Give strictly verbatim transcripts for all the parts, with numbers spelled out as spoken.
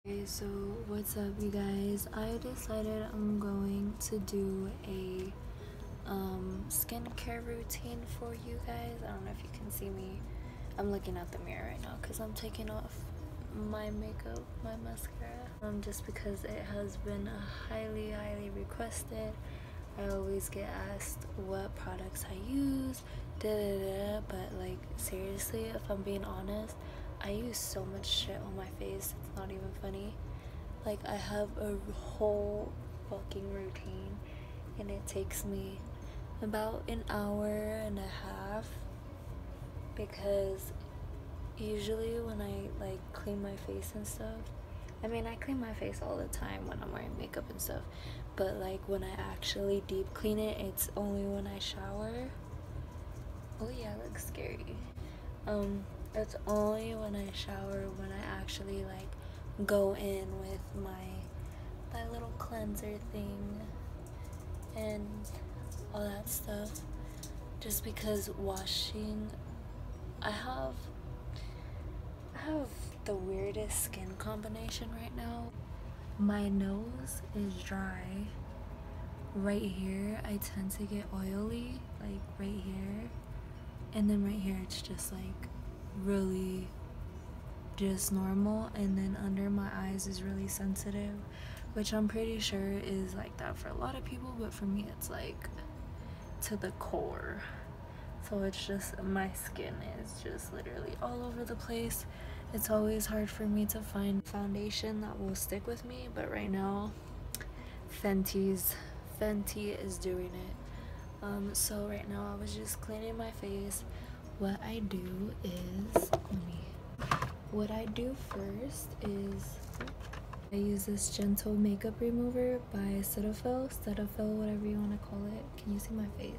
Okay, so what's up, you guys? I decided I'm going to do a um, skincare routine for you guys. I don't know if you can see me. I'm looking at the mirror right now because I'm taking off my makeup, my mascara. Um, just because it has been highly, highly requested. I always get asked what products I use, da da da. But like seriously, if I'm being honest, I use so much shit on my face, it's not even funny. Like, I have a whole fucking routine, and it takes me about an hour and a half, because usually when I like clean my face and stuff, I mean I clean my face all the time when I'm wearing makeup and stuff, but like when I actually deep clean it, it's only when I shower. Oh yeah, it looks scary. Um, it's only when I shower when I actually like go in with my that little cleanser thing and all that stuff. Just because washing, I have I have the weirdest skin combination right now. My nose is dry. Right here, I tend to get oily, like right here. And then right here, it's just like really just normal. And then under my eyes is really sensitive, which I'm pretty sure is like that for a lot of people, but for me it's like to the core. So it's just, my skin is just literally all over the place. It's always hard for me to find foundation that will stick with me, but right now Fenty's Fenty is doing it. Um, so right now I was just cleaning my face. What I do is, let me, what I do first is I use this gentle makeup remover by Cetaphil, Cetaphil, whatever you want to call it. Can you see my face?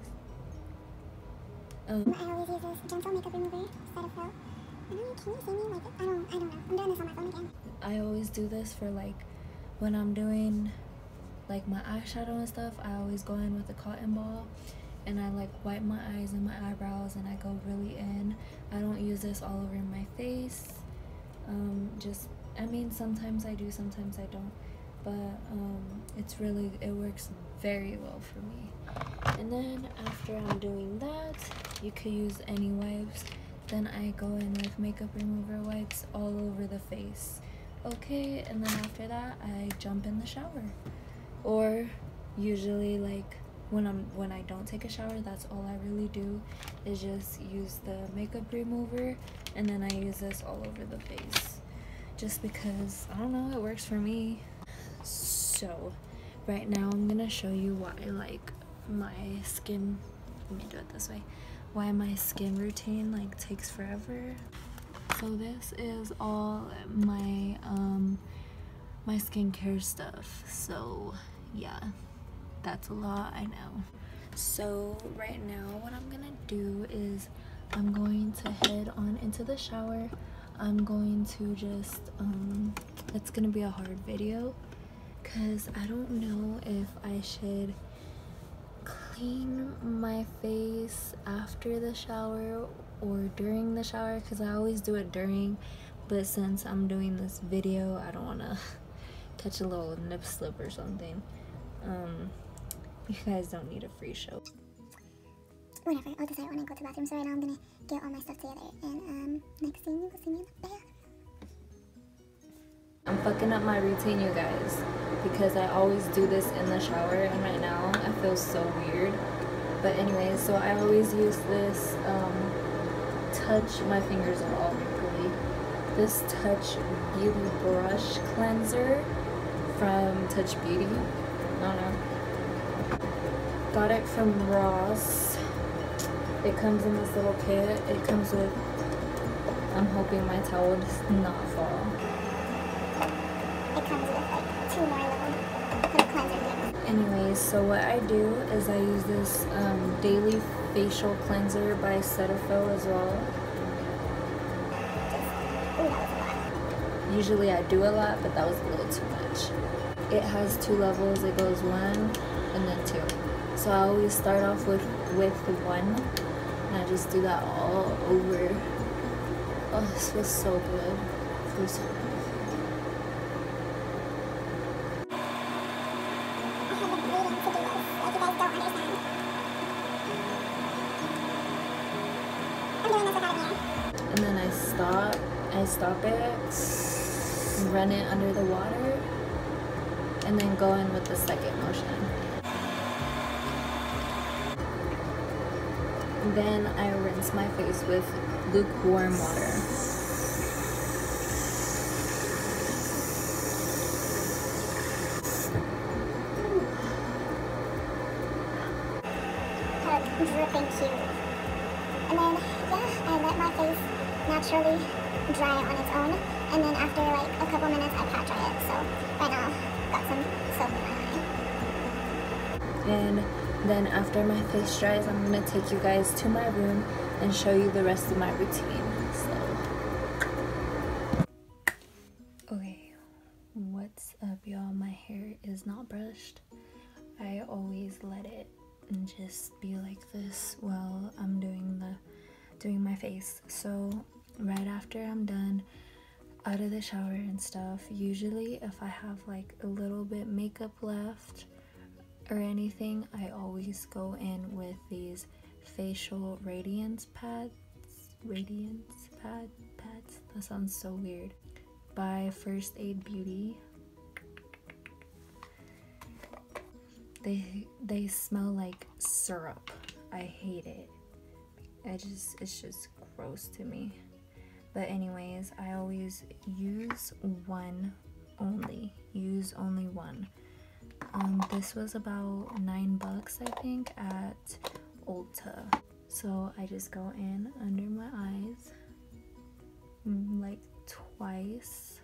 Um, I always use this gentle makeup remover, Cetaphil. I don't know, can you see me? Like, I don't, I don't know. I'm doing this on my phone again. I always do this for like when I'm doing like my eyeshadow and stuff. I always go in with a cotton ball and I like wipe my eyes and my eyebrows and I go really in. I don't use this all over my face. Um, just, I mean, sometimes I do, sometimes I don't, but um, it's really, it works very well for me. And then after I'm doing that, you could use any wipes. Then I go in with makeup remover wipes all over the face. Okay, and then after that, I jump in the shower. Or usually like when I'm when I don't take a shower, that's all I really do is just use the makeup remover, and then I use this all over the face just because, I don't know, it works for me. So right now I'm gonna show you why like my skin, let me do it this way, why my skin routine like takes forever. So this is all my um my skincare stuff. So yeah, that's a lot, I know. So right now what I'm gonna do is I'm going to head on into the shower. I'm going to just um it's gonna be a hard video because I don't know if I should clean my face after the shower or during the shower, because I always do it during, but since I'm doing this video, I don't want to catch a little nip slip or something. Um, you guys don't need a free show. Whatever, I'll decide when I go to the bathroom. So right now I'm gonna get all my stuff together, and um, next thing you will see me in the bath. I'm fucking up my routine, you guys, because I always do this in the shower, and right now I feel so weird. But anyway, so I always use this um, Touch, my fingers are all wrinkly, this Touch Beauty Brush Cleanser from Touch Beauty. I don't know. Got it from Ross. It comes in this little kit. It comes with, I'm hoping my towel does not fall. It comes with like two more little, little cleanser things. Anyways, so what I do is I use this um, Daily Facial Cleanser by Cetaphil as well. Just, ooh, that was a lot. Usually I do a lot, but that was a little too much. It has two levels. It goes one and then two. So I always start off with, with one, and I just do that all over. Oh, this feels so good. It feels so good. And then I stop, I stop it, run it under the water, and then go in with the second motion. Then I rinse my face with lukewarm water. Dripping cute. And then, yeah, I let my face naturally dry on its own. And then after like a couple minutes, I pat dry it. So right now, got some soap in my eye. And then after my face dries, I'm gonna take you guys to my room and show you the rest of my routine. So, okay, what's up, y'all? My hair is not brushed. I always let it and just be like this while I'm doing the doing my face. So right after I'm done out of the shower and stuff, usually if I have like a little bit makeup left or anything, I always go in with these facial radiance pads radiance pad pads that sounds so weird, by First Aid Beauty. They they smell like syrup. I hate it. I just it's just gross to me. But anyways, I always use one only. Use only one. Um, this was about nine bucks, I think, at Ulta. So I just go in under my eyes, like twice.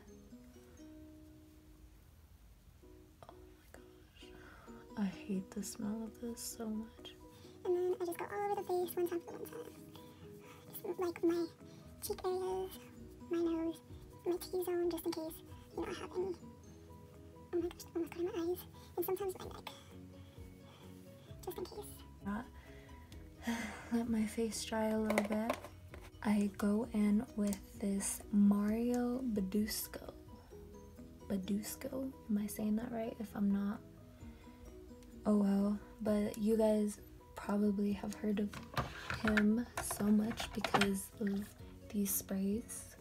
I hate the smell of this so much. And then I just go all over the face, one time for one time. Just like my cheek areas, my nose, my T-zone, just in case, you know, I have any. Oh my gosh, almost got in my eyes. And sometimes my neck, just in case. Let my face dry a little bit. I go in with this Mario Badescu. Badescu? Am I saying that right? If I'm not, oh well. But you guys probably have heard of him so much because of these sprays.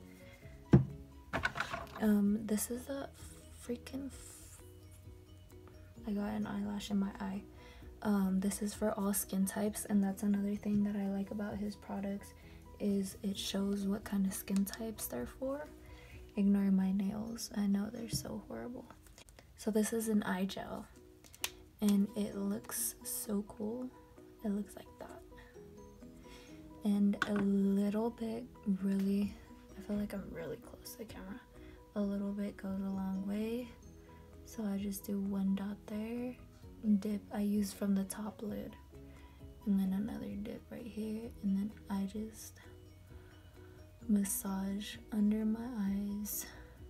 Um, this is a freaking f I got an eyelash in my eye. Um, this is for all skin types, and that's another thing that I like about his products is it shows what kind of skin types they're for. Ignore my nails. I know they're so horrible. So this is an eye gel, and it looks so cool. It looks like that. And a little bit really, I feel like I'm really close to the camera. A little bit goes a long way. So I just do one dot there, dip. I use from the top lid, and then another dip right here, and then I just massage under my eyes.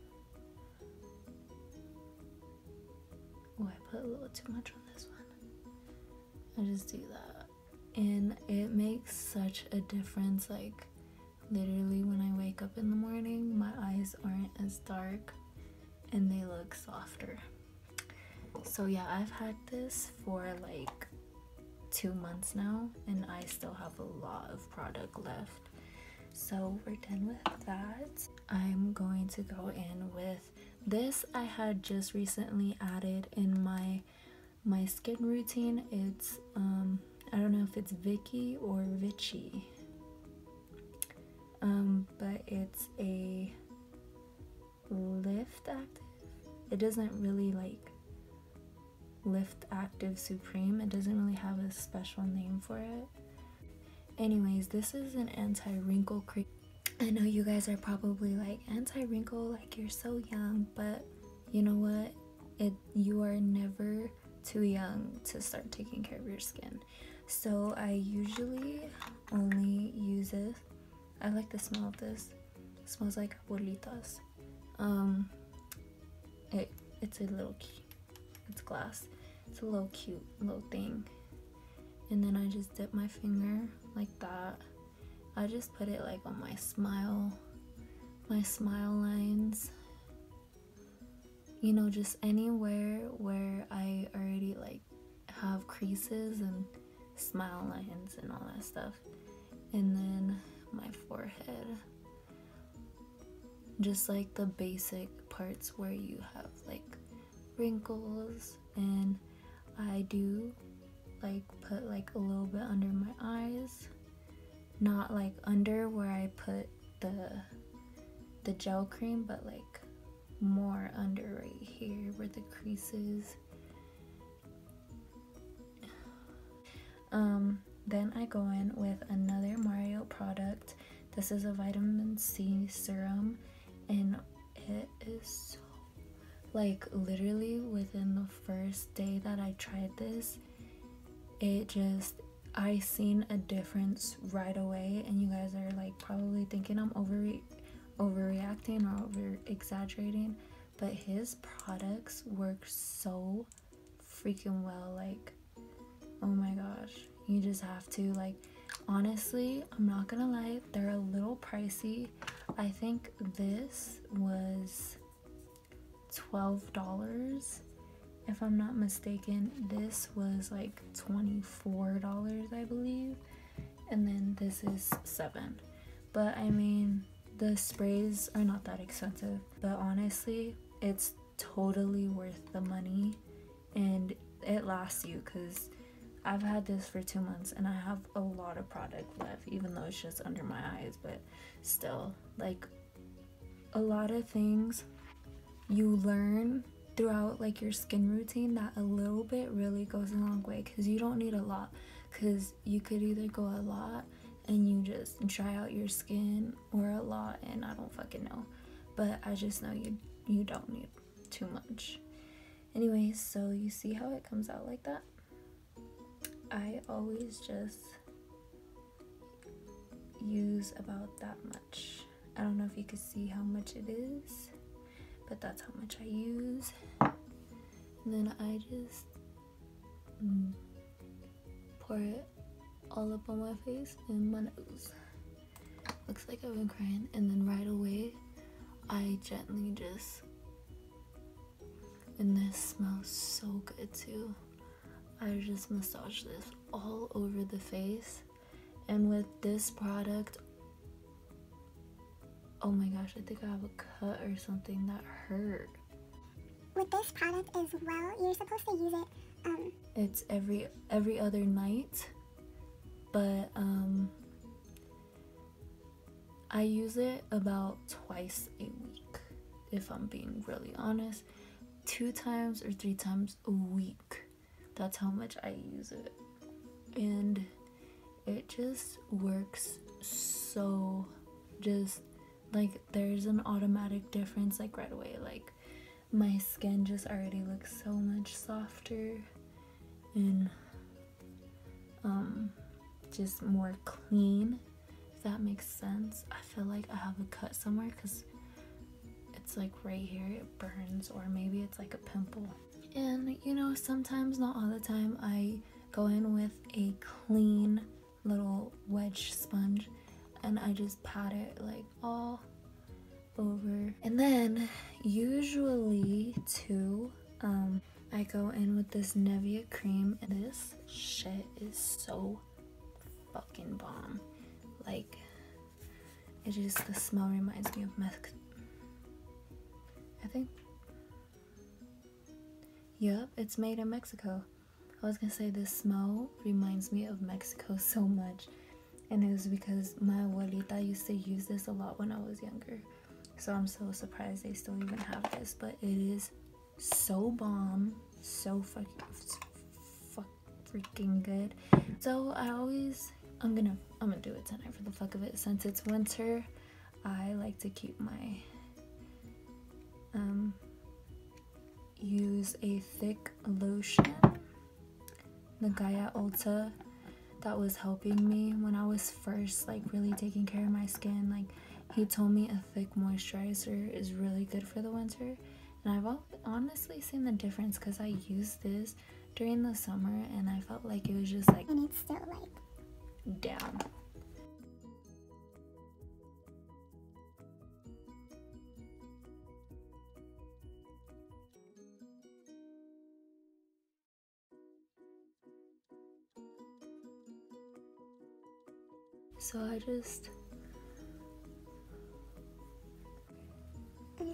Oh, I put a little too much on this one. I just do that, and it makes such a difference. Like literally when I wake up in the morning, my eyes aren't as dark and they look softer. So yeah, I've had this for like two months now, and I still have a lot of product left. So we're done with that. I'm going to go in with this. I had just recently added in my my skin routine. It's um I don't know if it's Vicky or Vichy, um but it's a Lift Active. It doesn't really like Lift Active Supreme. It doesn't really have a special name for it. Anyways, this is an anti-wrinkle cream. I know you guys are probably like, anti-wrinkle, like you're so young, but you know what? It you are never too young to start taking care of your skin. So I usually only use it. I like the smell of this. It smells like abuelitas. Um, it it's a little cute. It's glass. It's a little cute little thing. And then I just dip my finger like that. I just put it like on my smile, my smile lines. You know, just anywhere where I already like have creases and smile lines and all that stuff. And then my forehead, just like the basic parts where you have like wrinkles, and I do like put like a little bit under my eyes, not like under where I put the the gel cream, but like more under right here where the creases. Um, then I go in with another Mario product. This is a vitamin C serum, and it is so, like, literally within the first day that I tried this, it just, I seen a difference right away. And you guys are like probably thinking I'm over overreacting or over exaggerating, but his products work so freaking well. Like, oh my gosh, you just have to, like, honestly, I'm not gonna lie, they're a little pricey. I think this was twelve dollars if I'm not mistaken. This was like twenty-four dollars, I believe, and then this is seven. But I mean, the sprays are not that expensive, but honestly, it's totally worth the money, and it lasts you, because I've had this for two months and I have a lot of product left, even though it's just under my eyes. But still, like, a lot of things you learn throughout like your skin routine, that a little bit really goes a long way, because you don't need a lot, because you could either go a lot and you just dry out your skin, or a lot and I don't fucking know, but I just know you you don't need too much. Anyways, so you see how it comes out like that? I always just use about that much. I don't know if you can see how much it is, but that's how much I use. And then I just mm, pour it all up on my face and my nose. Looks like I've been crying. And then right away, I gently just, and this smells so good too, I just massage this all over the face. And with this product, oh my gosh, I think I have a cut or something that hurt. With this product as well, you're supposed to use it, um... It's every, every other night, but, um... I use it about twice a week, if I'm being really honest. Two times or three times a week. That's how much I use it. And it just works so, just, like, there's an automatic difference, like, right away. Like, my skin just already looks so much softer and um just more clean, if that makes sense. I feel like I have a cut somewhere because it's like right here, it burns, or maybe it's like a pimple. And you know, sometimes, not all the time, I go in with a clean little wedge sponge and I just pat it like all over. And then usually too, um I go in with this Nivea cream, and this shit is so fucking bomb. Like, it just, the smell reminds me of Mexico. I think, yep, it's made in Mexico. I was gonna say, this smell reminds me of Mexico so much, and it was because my abuelita used to use this a lot when I was younger. So I'm so surprised they still even have this, but it is so bomb, so fucking fuck freaking good. So I always, I'm gonna I'm gonna do it tonight for the fuck of it. Since it's winter, I like to keep my um use a thick lotion. The guy at Ulta that was helping me when I was first like really taking care of my skin, like, he told me a thick moisturizer is really good for the winter. And I've honestly seen the difference, because I used this during the summer and I felt like it was just like, and it's still like down. So I just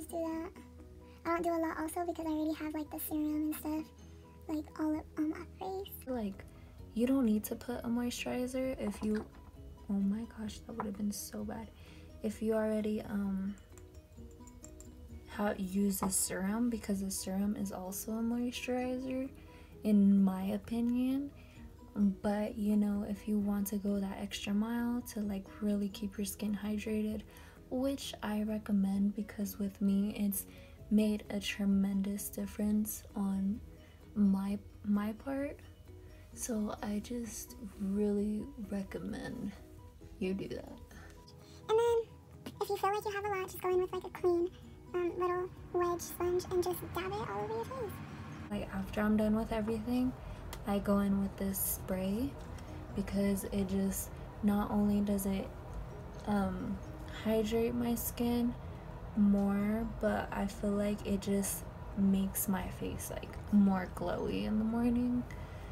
just do that. I don't do a lot also because I already have like the serum and stuff like all up on my face. Like, you don't need to put a moisturizer if you, oh my gosh, that would have been so bad. If you already um how use a serum, because the serum is also a moisturizer in my opinion. But you know, if you want to go that extra mile to like really keep your skin hydrated, which I recommend because with me it's made a tremendous difference on my my part, so I just really recommend you do that. And then if you feel like you have a lot, just go in with like a clean um, little wedge sponge and just dab it all over your face. Like after I'm done with everything, I go in with this spray because it just, not only does it um, hydrate my skin more, but I feel like it just makes my face like more glowy in the morning.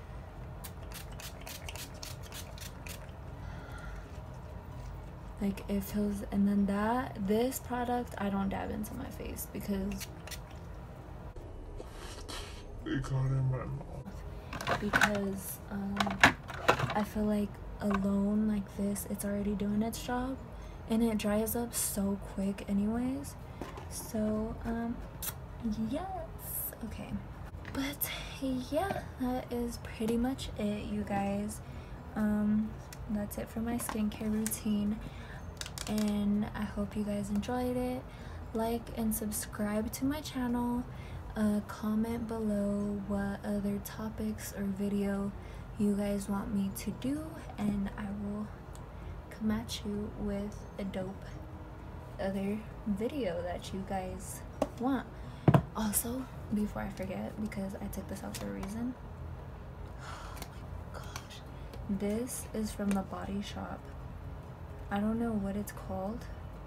Like it feels, and then that, this product I don't dab into my face because it got in my mouth. Because um, I feel like alone like this, it's already doing its job, and it dries up so quick anyways. So um, yes, okay. But yeah, that is pretty much it, you guys. Um, that's it for my skincare routine, and I hope you guys enjoyed it. Like and subscribe to my channel. Uh, comment below what other topics or video you guys want me to do, and I will come at you with a dope other video that you guys want. Also, before I forget, because I took this out for a reason, oh my gosh, this is from the Body Shop. I don't know what it's called.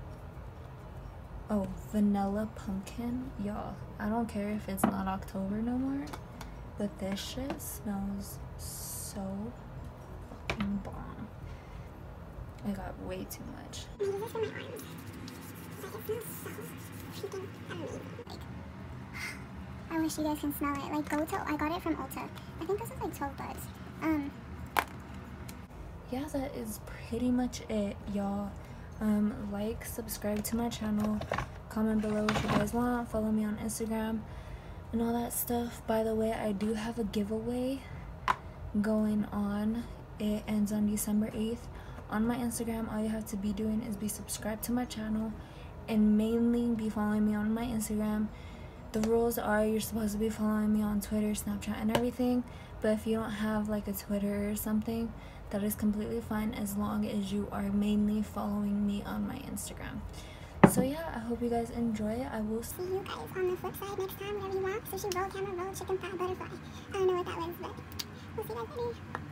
Oh, vanilla pumpkin. Y'all, I don't care if it's not October no more, but this shit smells so fucking bomb. I got way too much. I use this for my arms. Like, it smells so freaking amazing. Like, I wish you guys can smell it. Like, go to, I got it from Ulta. I think this is like twelve bucks. Um, yeah, that is pretty much it, y'all. Um, like, subscribe to my channel, comment below what you guys want, follow me on Instagram and all that stuff. By the way, I do have a giveaway going on. It ends on December eighth. On my Instagram, all you have to be doing is be subscribed to my channel and mainly be following me on my Instagram. The rules are you're supposed to be following me on Twitter, Snapchat, and everything, but if you don't have like a Twitter or something, that is completely fine as long as you are mainly following me on my Instagram. So yeah, I hope you guys enjoy it. I will see you guys on the flip side next time, whatever you want. Sushi roll, camera roll, chicken fat, butterfly. I don't know what that was, but we'll see you guys later.